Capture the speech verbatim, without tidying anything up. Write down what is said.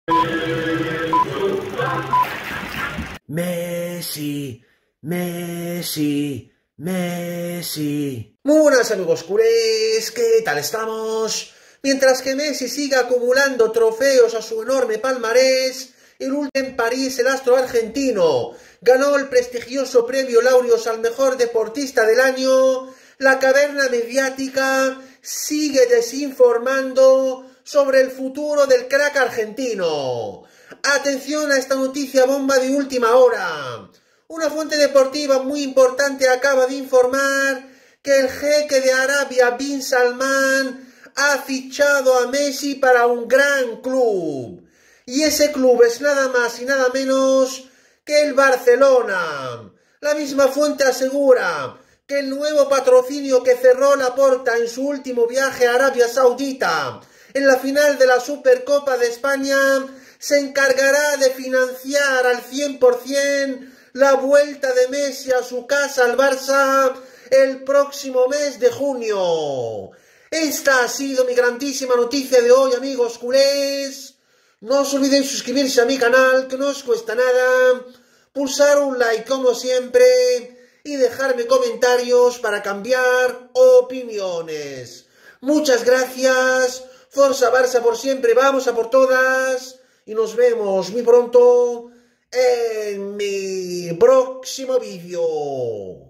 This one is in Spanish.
Messi, Messi, Messi. Muy buenas amigos culés, ¿qué tal estamos? Mientras que Messi siga acumulando trofeos a su enorme palmarés, el último en París el astro argentino ganó el prestigioso premio Laureus al mejor deportista del año. La caverna mediática sigue desinformando sobre el futuro del crack argentino. Atención a esta noticia bomba de última hora. Una fuente deportiva muy importante acaba de informar que el jeque de Arabia Bin Salman ha fichado a Messi para un gran club. Y ese club es nada más y nada menos que el Barcelona. La misma fuente asegura que el nuevo patrocinio que cerró Laporta en su último viaje a Arabia Saudita en la final de la Supercopa de España se encargará de financiar al cien por cien la vuelta de Messi a su casa al Barça el próximo mes de junio. Esta ha sido mi grandísima noticia de hoy, amigos culés. No os olvidéis suscribirse a mi canal, que no os cuesta nada, pulsar un like como siempre y dejarme comentarios para cambiar opiniones. Muchas gracias, Forza Barça por siempre, vamos a por todas y nos vemos muy pronto en mi próximo vídeo.